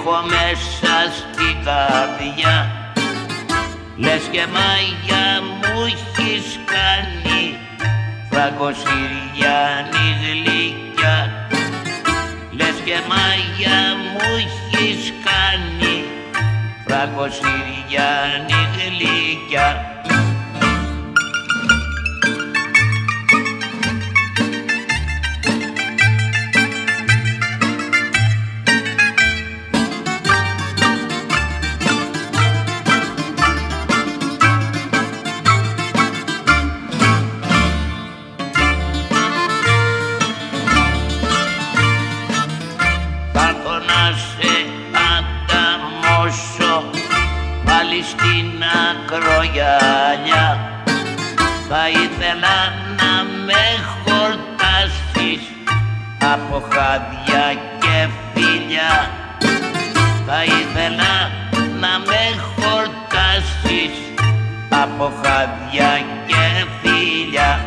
έχω μέσα στην καρδιά. Λες και μάγια μου έχεις κάνει, Φραγκοσυριάνη γλυκιά. Λες και μάγια μου έχεις κάνει, Φραγκοσυριάνη γλυκιά. Πάλι στην ακρογιαλιά θα ήθελα να με χορτάσεις από χάδια και φιλιά. Θα ήθελα να με χορτάσεις από χάδια και φιλιά.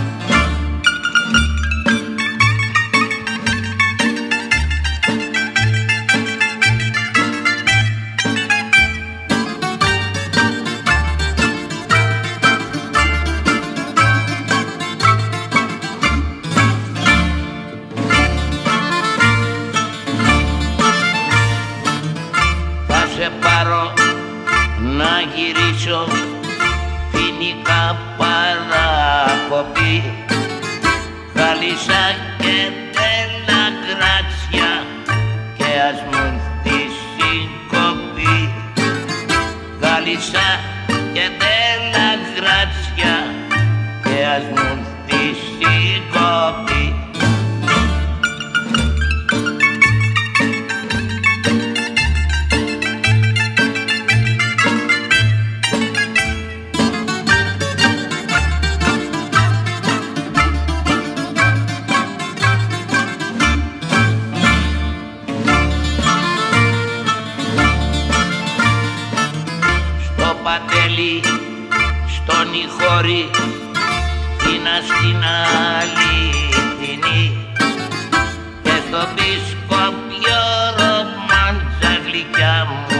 Σε πάρω να γυρίσω φοινικά παράκοπη, Γάλισσα και Ντέλα Γκράτσια και ας μου έρθει συγκοπή. Γάλισσα και Ντέλα Γκράτσια και ας μου έρθει συγκοπή. Παντέλη, στον Ιχώρη, Θήνα στην Αληθινή και στο Πισκόπιο ρομάντσα γλυκιά μου.